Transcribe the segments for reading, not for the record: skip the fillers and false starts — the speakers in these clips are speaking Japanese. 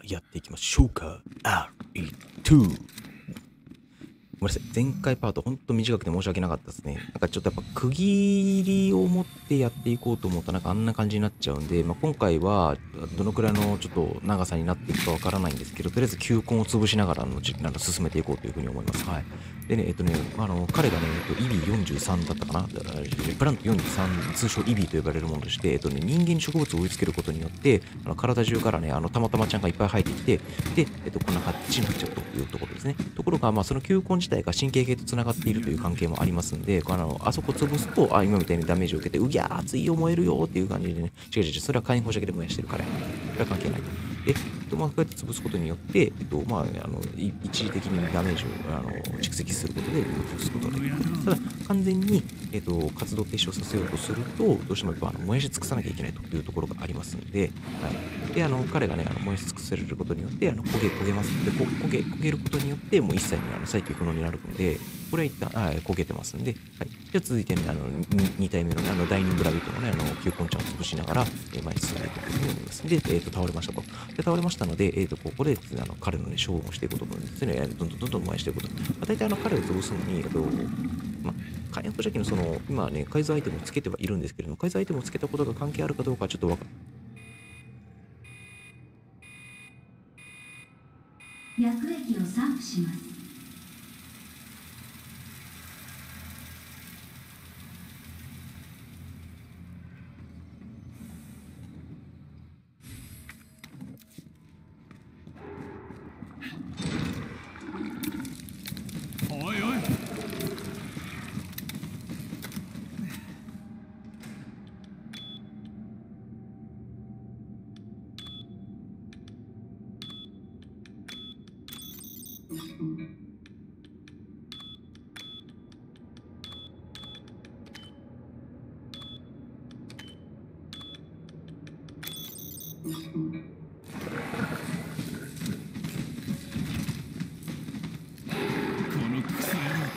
やっていきましょうか。RE2。ごめんなさい。前回パート、ほんと短くて申し訳なかったですね。なんかちょっとやっぱ区切りを持ってやっていこうと思ったらなんかあんな感じになっちゃうんで、今回はどのくらいのちょっと長さになっていくかわからないんですけど、とりあえず球根を潰しながら進めていこうというふうに思います。はい。でね、彼がね、イビー43だったかな、プラント43、通称イビーと呼ばれるものでして、人間に植物を植え付けることによって、体中からね、たまたまちゃんがいっぱい生えてきて、で、こんな形になっちゃうというところですね。ところが、その球根自体が神経系と繋がっているという関係もありますんで、あそこ潰すと、今みたいにダメージを受けて、うぎゃー、熱いよ、燃えるよっていう感じでね、違う違う、それは火炎放射器で燃やしてるからや。それは関係ない。で、こうやって潰すことによって、一時的にダメージを蓄積することで潰すことができる。ただ、完全に、活動停止をさせようとすると、どうしてもやっぱ燃やし尽くさなきゃいけないというところがありますんで、はい。で、彼がね、燃やし尽くされることによって、焦げます。で、焦げることによって、もう一切に再起不能になるので、これは一旦、焦げてますんで、はい。じゃあ続いてね、2体目のね、ダイニングラビットのね、球根ちゃんを潰しながら、前に進んでいくというふうに思います。で、倒れましたと。で、倒れましたので、ここで、彼のね、消耗していくことにですね、どんどん燃やしていくこと。大体彼を潰すのに、火炎放射器の今ね、改造アイテムをつけてはいるんですけれども、改造アイテムをつけたことが関係あるかどうかはちょっと薬液を散布します。 おいおい。このクソ野郎。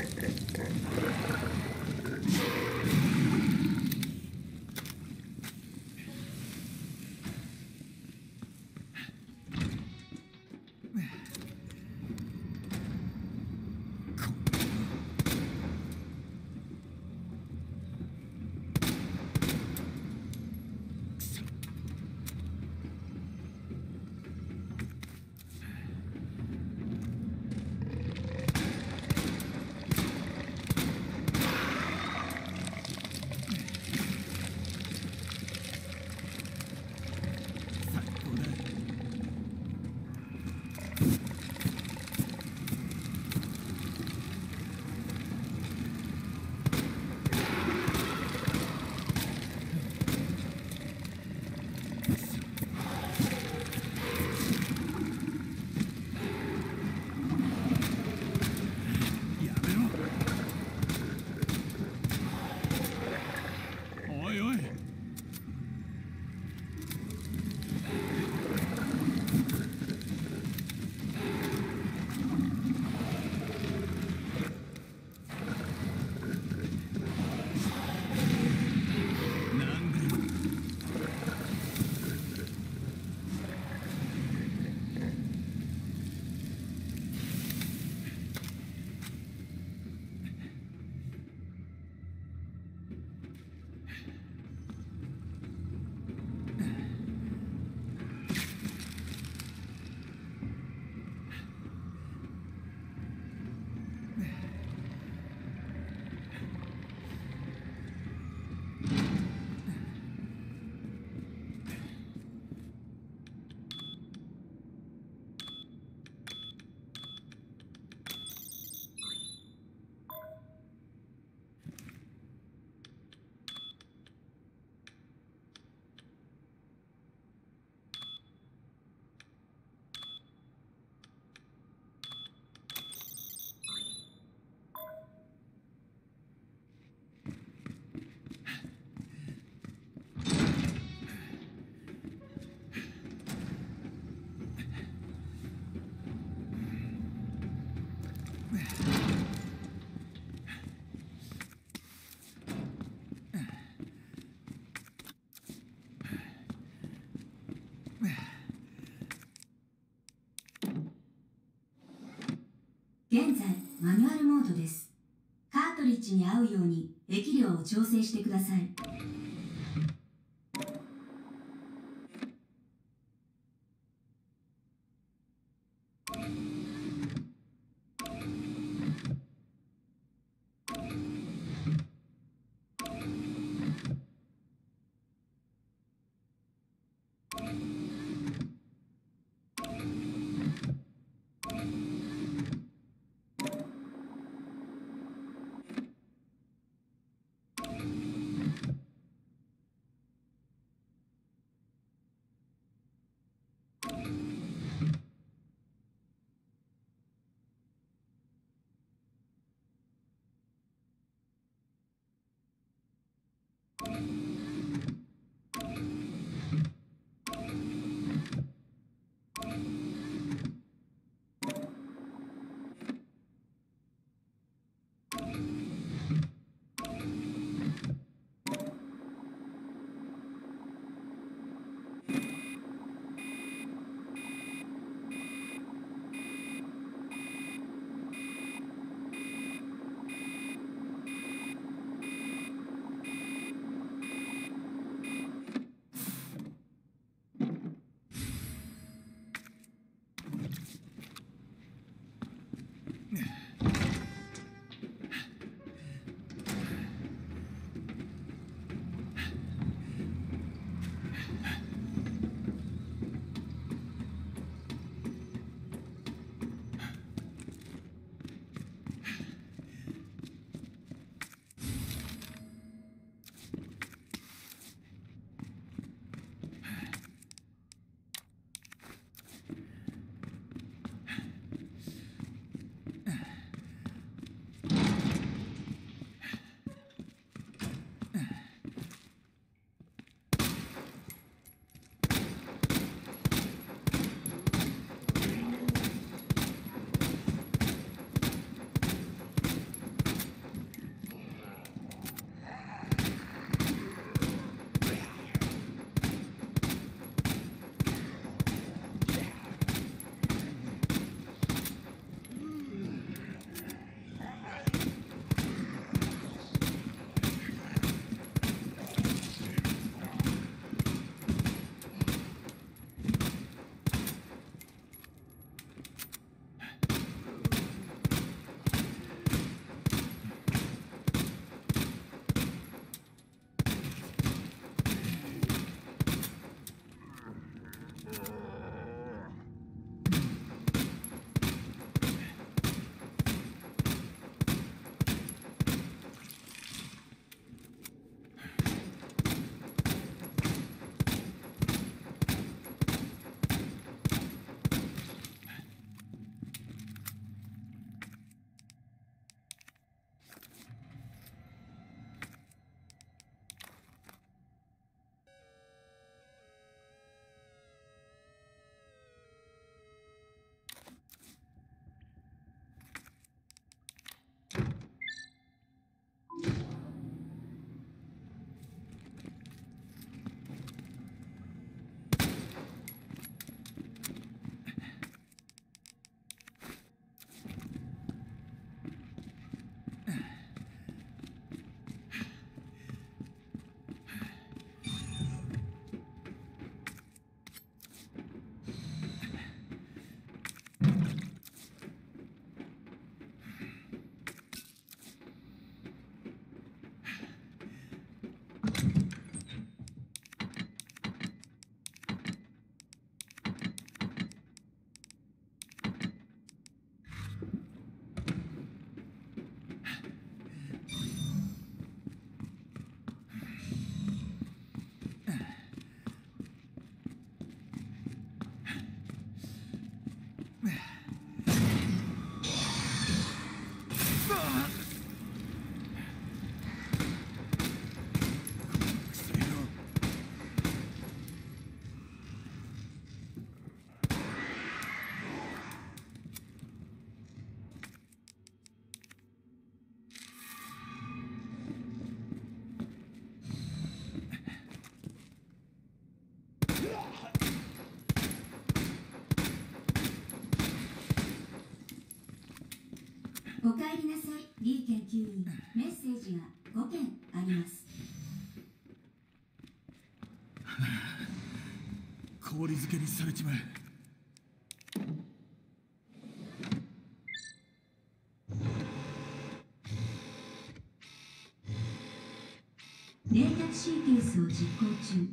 おいおい。 現在マニュアルモードです。カートリッジに合うように液量を調整してください。 お帰りなさい、リー研究員。メッセージが5件あります。 氷漬けにされちまえ。 冷却シーケンスを実行中。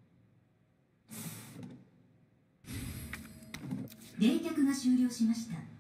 冷却が終了しました。